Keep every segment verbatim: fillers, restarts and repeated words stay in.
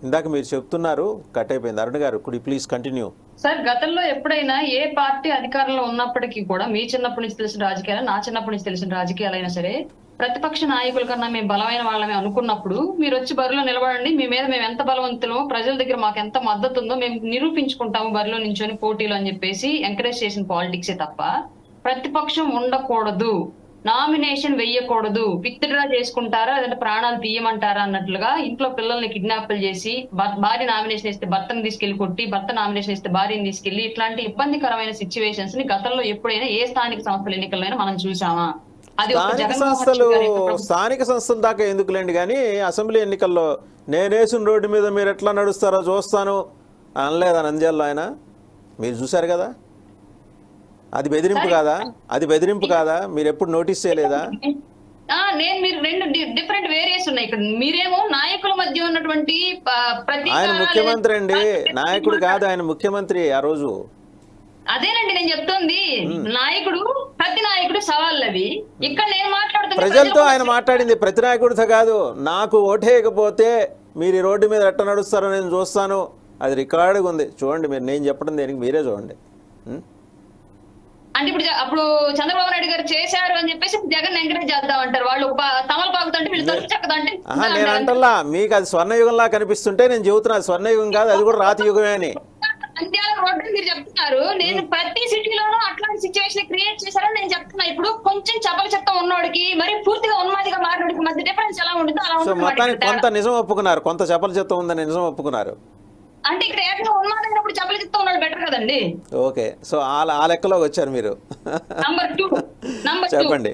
ఇందాక మీరు చెప్తున్నారు కట్ అయిపోయింది. అరుణ్ గారు could you please continue. Sir గతంలో ఎప్పుడైనా ఏ పార్టీ అధికారంలో ఉన్నప్పటికీ కూడా మీ చిన్నప్పటి నుంచి తెలిసిన రాజకీయాలు నా చిన్నప్పటి నుంచి తెలిసిన రాజకీయాలైనా సరే ప్రతిపక్ష నాయకుల కన్నా మేము బలమైన వాళ్ళమే అనుకున్నప్పుడు మీరు వచ్చి బరిలో నిలబడండి, మీ మీద మేము ఎంత బలవంతులమో ప్రజల దగ్గర మాకు ఎంత మద్దతు ఉందో మేము నిరూపించుకుంటాము బరిలో నించొని పోటీలు అని చెప్పేసి ఎంకరేజ్ చేసిన పాలిటిక్సే తప్ప ప్రతిపక్షం ఉండకూడదు, నామినేషన్ వెయ్యకూడదు, విత్డ్రా చేసుకుంటారా లేదంటే ప్రాణాలు తీయమంటారా అన్నట్లుగా ఇంట్లో పిల్లల్ని కిడ్నాప్లు చేసి భార్య నామినేషన్ ఇస్తే భర్తను తీసుకెళ్లి కొట్టి, భర్త నామినేషన్ ఇస్తే భార్యని తీసుకెళ్లి ఇట్లాంటి ఇబ్బందికరమైన సిచ్యువేషన్స్ ని గతంలో ఎప్పుడైనా ఏ స్థానిక సంస్థల ఎన్నికలైనా మనం చూసామా? అది స్థానిక సంస్థలు స్థానిక సంస్థల దాకా ఎందుకులేండి కానీ అసెంబ్లీ ఎన్నికల్లో నేనేసిన రోడ్డు మీద మీరు ఎట్లా నడుస్తారో చూస్తాను అనలేదా నంద్యాలలో ఆయన? మీరు చూశారు కదా, అది బెదిరింపు కాదా? అది బెదిరింపు కాదా? మీరు ఎప్పుడు నోటీస్ చేయలేదా? నేను మీరు రెండు డిఫరెంట్ వేరియస్ ఉన్నాయి ఇక్కడ. మీరేమో నాయకుల మధ్య ఉన్నటువంటి ఆయన ముఖ్యమంత్రి అండి, నాయకుడు కాదు, ఆయన ముఖ్యమంత్రి ఆ రోజు. అదేనండి నేను చెప్తోంది, నాయకుడు ప్రతి నాయకుడు సవాళ్ళు అవి. ఇక్కడ నేను మాట్లాడుతున్నా ప్రజలతో ఆయన మాట్లాడింది ప్రతి నాయకుడితో కాదు. నాకు ఓటేయకపోతే మీరు ఈ రోడ్డు మీద ఎట్ట నడుస్తారో నేను చూస్తాను, అది రికార్డుగా ఉంది చూడండి. మీరు నేను చెప్పడం దేనికి మీరే చూడండి. అంటే ఇప్పుడు అప్పుడు చంద్రబాబు నాయుడు గారు చేశారు అని చెప్పేసి జగన్ ఎంకరేజ్ చేద్దాం అంటారు వాళ్ళు. తమలపాకుతుంటే వీళ్ళు తలుపు చెక్కదంటే నేను అంటల్లా, మీకు అది స్వర్ణయుగంలా కనిపిస్తుంటే నేను చెబుతున్నా స్వర్ణయుగం కాదు, అది కూడా రాతి యుగమే అని. నంద్యాల రోడ్డు మీరు చెప్తున్నారు, నేను ప్రతి సిటీలోనూ అట్లాంటి సిచ్యువేషన్ క్రియేట్ చేశారని నేను చెప్తున్నా. ఇప్పుడు కొంచెం చపల చెత్తం ఉన్నోడికి మరి పూర్తిగా ఉన్మాదిగా మాట్లాడికి మధ్య డిఫరెన్స్ ఎలా ఉంటుందో అలా ఉంటుంది. మొత్తానికి కొంత నిజం ఒప్పుకున్నారు, కొంత చపల చెత్తం ఉందని నిజం ఒప్పుకున్నారు. అంటే ఇక్కడ ఏకంగా ఉన్మాదైనప్పుడు చపల చెత్తం ఉన్నాడు బెటర్ కదండి. ఓకే, సో ఆ లెక్కలోకి వచ్చారు మీరు. నంబర్ టూ నంబర్ చెప్పండి.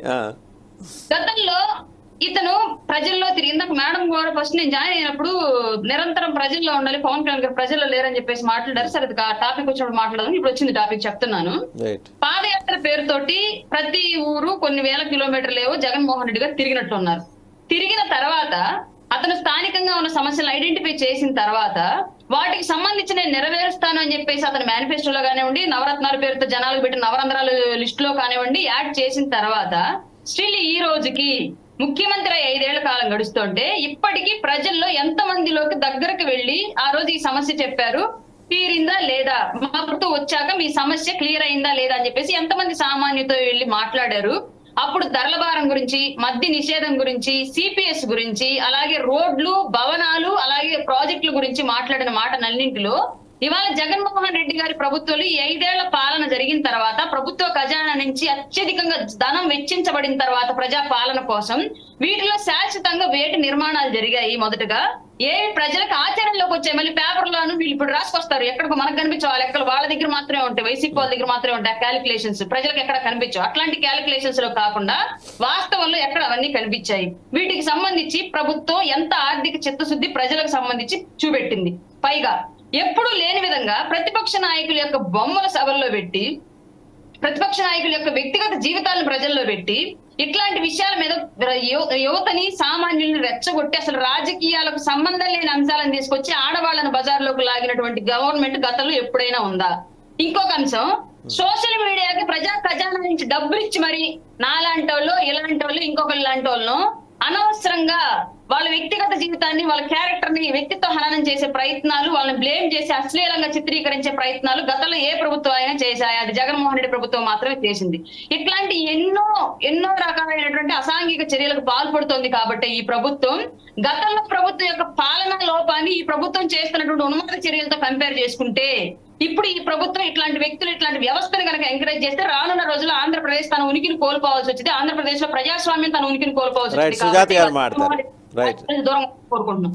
గతంలో ఇతను ప్రజల్లో తిరిగి, ఇందాక మేడం కూడా ఫస్ట్ నేను జాయిన్ అయినప్పుడు నిరంతరం ప్రజల్లో ఉండాలి, పవన్ కళ్యాణ్ గారు ప్రజల్లో లేరని చెప్పేసి మాట్లాడారు. సరే టాపిక్ వచ్చినప్పుడు మాట్లాడదాం, ఇప్పుడు వచ్చింది టాపిక్ చెప్తున్నాను. పాదయాత్ర పేరుతోటి ప్రతి ఊరు కొన్ని వేల కిలోమీటర్లు ఏవో జగన్మోహన్ రెడ్డి గారు తిరిగినట్లున్నారు. తిరిగిన తర్వాత అతను స్థానికంగా ఉన్న సమస్యలను ఐడెంటిఫై చేసిన తర్వాత వాటికి సంబంధించి నేను నెరవేరుస్తాను అని చెప్పేసి అతని మేనిఫెస్టోలో కానివ్వండి, నవరత్నాల పేరుతో జనాలకు పెట్టిన నవరంధ్రాల లిస్ట్ లో కానివ్వండి యాడ్ చేసిన తర్వాత స్టిల్ ఈ రోజుకి ముఖ్యమంత్రి ఐదేళ్ల కాలం గడుస్తుంటే ఇప్పటికీ ప్రజల్లో ఎంత మందిలోకి దగ్గరకు వెళ్లి ఆ రోజు ఈ సమస్య చెప్పారు, తీరిందా లేదా, మా ప్రభుత్వం వచ్చాక మీ సమస్య క్లియర్ అయిందా లేదా అని చెప్పేసి ఎంతమంది సామాన్యుతో వెళ్లి మాట్లాడారు? అప్పుడు ధరల భారం గురించి, మద్య నిషేధం గురించి, సిపిఎస్ గురించి, అలాగే రోడ్లు, భవనాలు, అలాగే ప్రాజెక్టుల గురించి మాట్లాడిన మాట నన్నింటిలో ఇవాళ జగన్మోహన్ రెడ్డి గారి ప్రభుత్వంలో ఈ ఐదేళ్ల పాలన జరిగిన తర్వాత ప్రభుత్వ ఖజానా నుంచి అత్యధికంగా ధనం వెచ్చించబడిన తర్వాత ప్రజా పాలన కోసం వీటిలో శాశ్వతంగా వేటి నిర్మాణాలు జరిగాయి. మొదటగా ఏవి ప్రజలకు ఆచరణలోకి వచ్చాయి, మళ్ళీ పేపర్లోను వీళ్ళు ఇప్పుడు రాసుకొస్తారు, ఎక్కడికి మనకు కనిపించే వాళ్ళ ఎక్కడ వాళ్ళ దగ్గర మాత్రమే ఉంటాయి, వైసీపీ వాళ్ళ దగ్గర మాత్రమే ఉంటాయి క్యాలిక్యులేషన్స్, ప్రజలకు ఎక్కడ కనిపించవు. అట్లాంటి క్యాలిక్యులేషన్స్ లో కాకుండా వాస్తవంలో ఎక్కడ అవన్నీ కనిపించాయి. వీటికి సంబంధించి ప్రభుత్వం ఎంత ఆర్థిక చిత్తశుద్ధి ప్రజలకు సంబంధించి చూపెట్టింది. పైగా ఎప్పుడు లేని విధంగా ప్రతిపక్ష నాయకుల యొక్క బొమ్మల సభల్లో పెట్టి, ప్రతిపక్ష నాయకుల యొక్క వ్యక్తిగత జీవితాలను ప్రజల్లో పెట్టి ఇట్లాంటి విషయాల మీద యువతని సామాన్యుల్ని రెచ్చగొట్టి అసలు రాజకీయాలకు సంబంధం లేని అంశాలను తీసుకొచ్చి ఆడవాళ్ళను బజార్లోకి లాగినటువంటి గవర్నమెంట్ గతంలో ఎప్పుడైనా ఉందా? ఇంకొక అంశం, సోషల్ మీడియాకి ప్రజా ఖజానా నుంచి డబ్బులు ఇచ్చి మరి నాలాంటి వాళ్ళు ఇలాంటి వాళ్ళు ఇంకొకరు లాంటి వాళ్ళను అనవసరంగా వాళ్ళ వ్యక్తిగత జీవితాన్ని, వాళ్ళ క్యారెక్టర్ ని వ్యక్తిత్వ హననం చేసే ప్రయత్నాలు, వాళ్ళని బ్లేమ్ చేసి అశ్లీలంగా చిత్రీకరించే ప్రయత్నాలు గతంలో ఏ ప్రభుత్వం అయినా చేశాయి, అది జగన్మోహన్ రెడ్డి ప్రభుత్వం మాత్రమే చేసింది. ఇట్లాంటి ఎన్నో ఎన్నో రకాలైనటువంటి అసాంఘిక చర్యలకు పాల్పడుతోంది. కాబట్టి ఈ ప్రభుత్వం గతంలో ప్రభుత్వం యొక్క పాలనా లోపాన్ని ఈ ప్రభుత్వం చేస్తున్నటువంటి ఉన్మాద చర్యలతో కంపేర్ చేసుకుంటే ఇప్పుడు ఈ ప్రభుత్వం ఇట్లాంటి వ్యక్తులు ఇట్లాంటి వ్యవస్థను కనుక ఎంకరేజ్ చేస్తే రానున్న రోజుల్లో ఆంధ్రప్రదేశ్ తన ఉనికిని కోల్పోవాల్సి వచ్చింది, ఆంధ్రప్రదేశ్ లో ప్రజాస్వామ్యం తన ఉనికిని కోల్పోవాల్సి వచ్చింది. దూరం కోరుకుంటున్నాం.